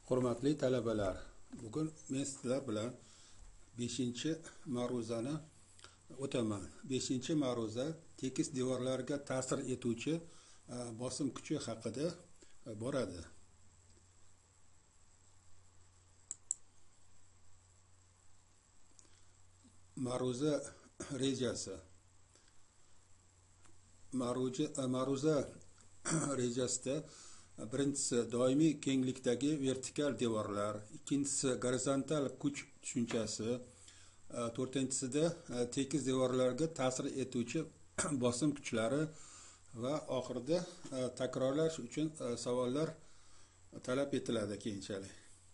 Hurmatli talabalar, bugun men sizlar bilan 5-ma'ruzani o'taman. 5-ma'ruza tekis devorlarga ta'sir etuvchi bosim kuchi haqida boradi. Ma'ruza rejasi. Ma'ruza rejasida birinchisi doimiy kenglikdagi vertikal devorlar, ikkinchisi gorizontal kuch tushunchasi, to'rtinchisida tekis devorlarga ta'sir etuvchi bosim kuchlari va oxirida takrorlash uchun savollar talab etiladi keyinchalik.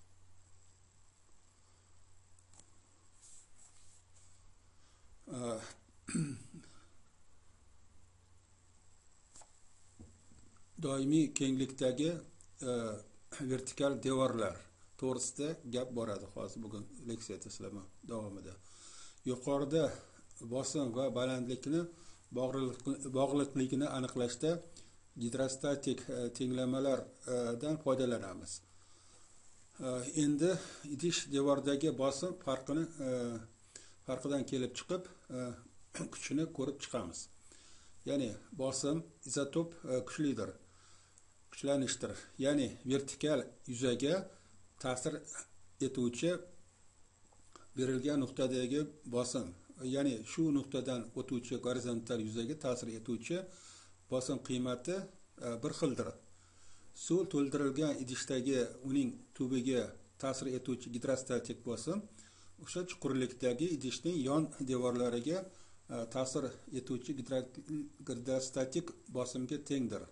Doimiy kenglikdagi vertikal devorlar to'g'risida gap boradi hozir bugun leksiya tashlama davomida. Yuqorida bosim va balandlikni bog'liqligini aniqlashda gidrostatik tenglamalardan foydalanamiz. Endi idish devordagi bosim farqidan kelib chiqib kuchini ko'rib chiqamiz. Ya'ni bosim izotop kuchlanishdir. Ya'ni vertikal yuzaga ta'sir etuvchi berilgan nuqtadagi bosim, ya'ni shu nuqtadan o'tuvchi gorizontal yuzaga ta'sir etuvchi bosim qiymati bir xildir. Suv to'ldirilgan idishdagi uning tubiga ta'sir etuvchi gidrostatik bosim o'sha chuqurlikdagi idishning yon devorlariga ta'sir etuvchi gidrostatik bosimga tengdir.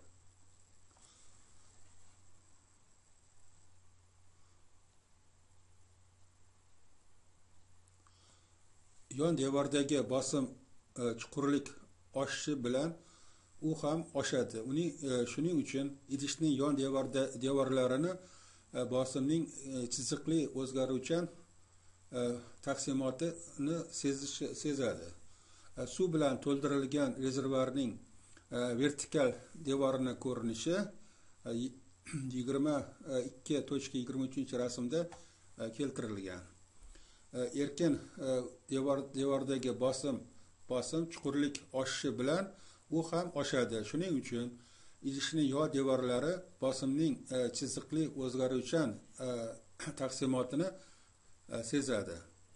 Yon devordagi bosim chuqurlik oshishi bilan u ham oshadi. Shuning uchun idishning yon devorlarini bosimning chiziqli o'zgaruvchan taqsimotini sezadi. Suv bilan to'ldirilgan rezervuarning vertikal devorining ko'rinishi 22.23 rasmda keltirilgan. Erkin devordagi bosim chuqurlik oshishi bilan u ham oshadi. Shuning uchun idishning yon devorlari bosimning chiziqli o'zgaruvchan taqsimotini sezadi.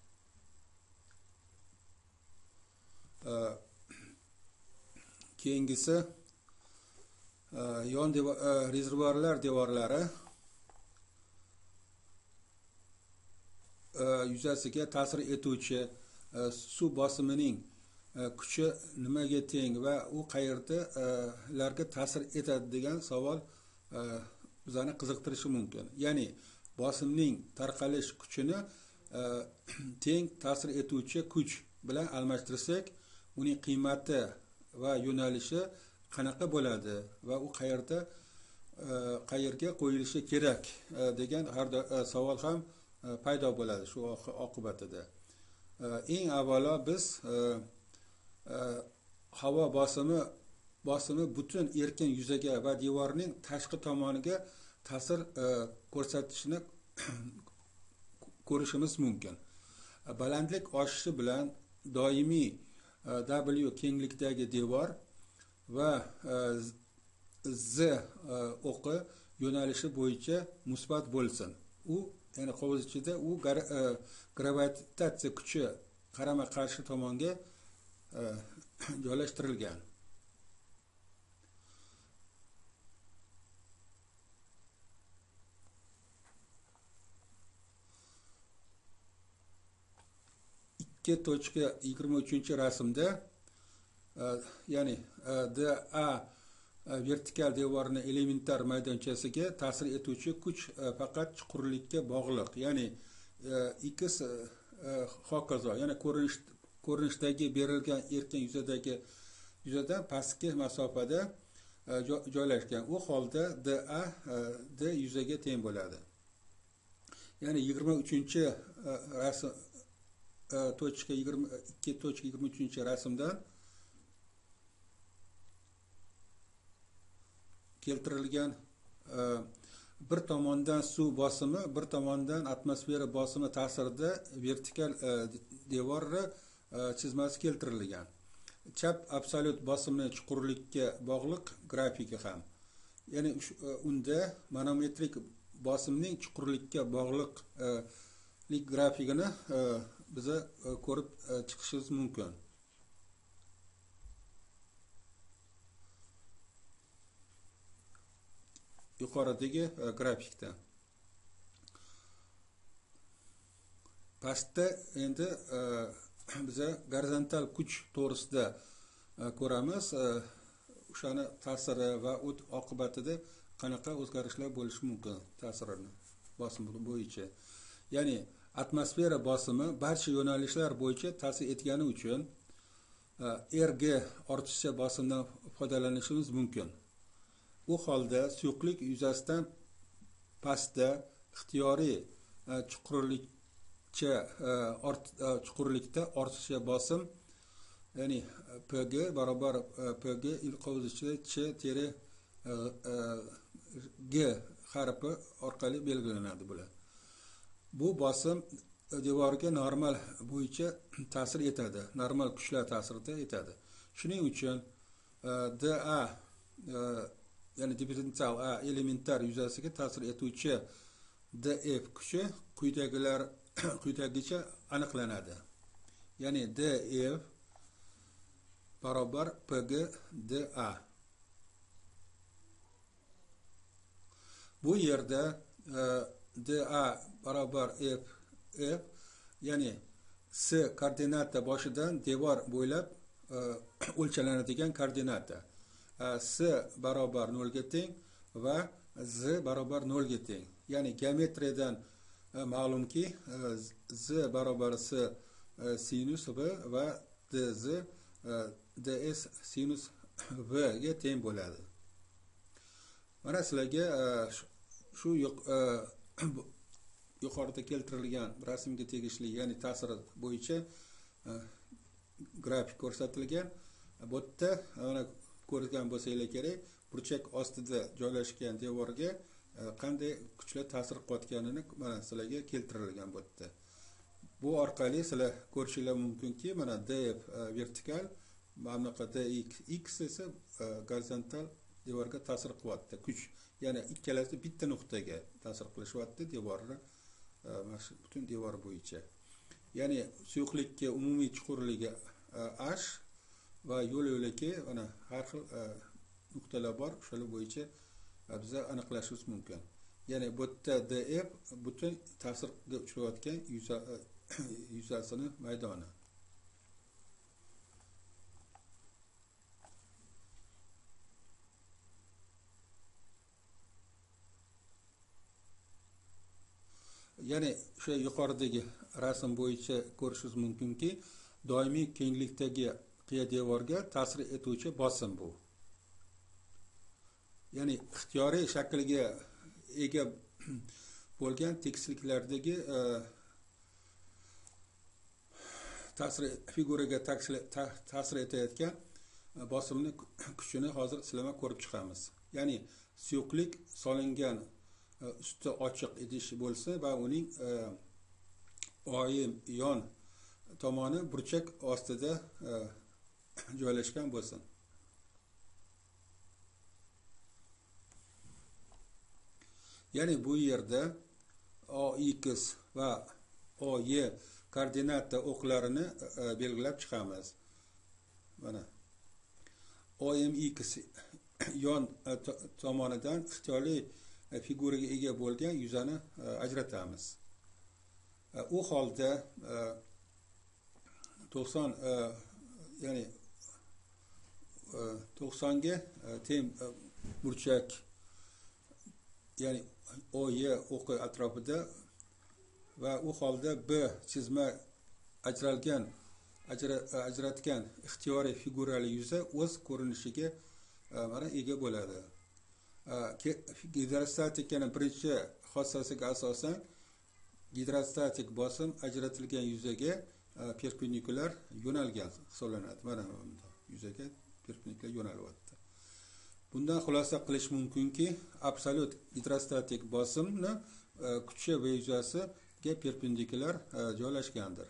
Keyingisi yon rezervuarlar devorlari yuzasiga ta'sir etuvchi suv bosimining kuchi nimaga teng va u qayerdalarga ta'sir etadi degan savol bizani qiziqtirishi mumkin. Ya'ni bosimning tarqalish kuchini teng ta'sir etuvchi kuch bilan almashtirsak, uning qiymati va yo'nalishi qanaqa bo'ladi va u qayerga qo'yilishi kerak degan savol ham paydo bo'ladi shu oqibatida. Eng avvalo biz havo bosimi butun erkin yuzaga va devorning tashqi tomoniga ta'sir ko'rsatishini ko'rishimiz mumkin. Balandlik oshishi bilan doimiy W kenglikdagi devor va Z o'qi yo'nalishi bo'yicha musbat bo'lsin. Ya'ni hovuz ichida u gravitatsiya kuchi qarama-qarshi tomonga joylashtirilgan. Tochka 23 rasmda ya'ni DA vertikal devorning elementar maydonchasiga ta'sir etuvchi kuch faqat chuqurlikka bog'liq. Ya'ni X hokazo, ya'ni ko'rinishdagi berilgan erkin yuzadan pastki masofada joylashgan. U holda DA D yuzaga teng bo'ladi. Ya'ni 23 rasm tochka 22.23 rasmdan keltirilgan bir tomondan suv bosimi, bir tomondan atmosfera bosimi ta'sirida vertikal devori chizmasi keltirilgan. Chap absolyut bosimni chuqurlikka bog'liq grafiki ham. Ya'ni unda manometrik bosimning chuqurlikka bog'liqlik grafikini biza ko'rib chiqishimiz mumkin. Yuqoridagi grafikda. Pastda endi biza gorizontal kuch to'g'risida ko'ramiz. O'shani ta'siri va oqibatida qanaqa o'zgarishlar bo'lishi mumkin ta'sirini bosim bo'yicha. Ya'ni atmosfera bosimi barcha yo'nalishlar bo'yicha ta'sir etgani uchun Rg ortiqcha bosimdan foydalanishimiz mumkin. U holda suyuqlik yuzasidan pastda ixtiyoriy chuqurlikda ortiqcha bosim, ya'ni Pg barobar Pg ilqovuzchi ch teri G harfi orqali belgilanadi bular. Bu bosim devorga normal bo'yicha ta'sir etadi, normal kuchlar ta'sirida etadi. Shuning uchun dA ya'ni differensial A elementar yuzasiga ta'sir etuvchi dF kuchi quyidagicha aniqlanadi. Ya'ni dF barobar Pg dA. Bu yerda dA barobar F, ya'ni S koordinata boshidan devor bo'ylab o'lchalanadigan koordinata. S barobar 0 ga teng va Z barobar 0 ga teng. Ya'ni geometriyadan ma'lumki Z barobar S sinus V va dz ds sinus V ga teng bo'ladi. Mana sizlarga shu yuqorida keltirilgan rasmga tegishli, ya'ni ta'sir bo'yicha grafik ko'rsatilgan. Bu yerda mana ko'rgan bo'lsanglar kerak, burchak ostida joylashgan devorga qanday kuchlar ta'sir qilayotganini mana sizlarga keltirilgan bu yerda. Bu orqali sizlar ko'rishinglar mumkinki, mana df vertikal, mana bu dx esa gorizontal devorga ta'sir qilyapti. Kuch, ya'ni ikkalasi bitta nuqtaga ta'sir qilishyapti devorni, butun devor bo'yicha. Ya'ni suyuqlikka umumiy chuqurligi h va yo'l-yo'lakay mana har xil nuqtalar bor, o'shalar bo'yicha biz aniqlashimiz mumkin. Ya'ni bu yerda df butun ta'sirga uchrayotgan yuzasini maydoni. Ya'ni o'sha yuqoridagi rasm bo'yicha ko'rishingiz mumkinki, doimiy kenglikdagi qiya devorga ta'sir etuvchi bosim bu. Ya'ni ixtiyoriy shakliga ega bo'lgan tekisliklardagi figuraga ta'sir etayotgan bosimni kuchini hozir sizlarga ko'rib chiqamiz. Ya'ni suyuqlik solingan usti ochiq idish bo'lsa va uning oyim yon tomoni burchak ostida joylashgan bo'lsin. Ya'ni bu yerda OX va OY koordinata o'qlarini belgilab chiqamiz. Mana OMX yon tomonidan ixtiyoriy figuraga ega bo'lgan yuzani ajratamiz. U holda 90 ya'ni 90 ga teng burchak, ya'ni OY o'qi atrofida va u holda B chizma ajratgan ixtiyoriy figurali yuza o'z ko'rinishiga mana ega bo'ladi. Gidrostatikaning birinchi xossasiga asosan gidrostatik bosim ajratilgan yuzaga perpendikulyar yo'nalgan hisoblanadi. Mana bunda yuzaga perpendikulyar yo'nalyapti. Bundan xulosa qilish mumkinki, absolyut gidrostatik bosimni kuchi v yuzasiga perpendikulyar joylashgandir.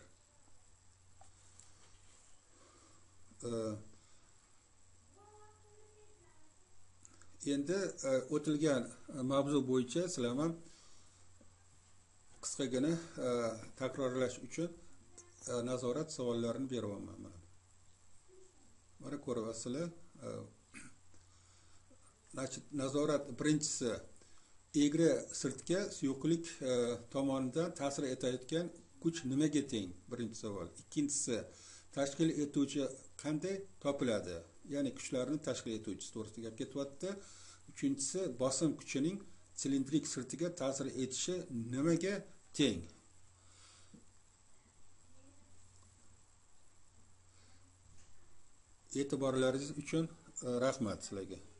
Endi o'tilgan mavzu bo'yicha sizlarga qisqagina takrorlash uchun nazorat savollarini beryapman. Mana ko'ryapsizlar. Nazorat birinchisi egri sirtga suyuqlik tomonidan ta'sir etayotgan kuch nimaga teng? Birinchi savol. Ikkinchisi, tashkil etuvchi qanday topiladi? Ya'ni kuchlarni tashkil etuvchisi to'g'risida gap ketyapti. Uchinchisi, bosim kuchining silindrik sirtiga ta'sir etishi nimaga teng? E'tiborlaringiz uchun rahmat sizlarga.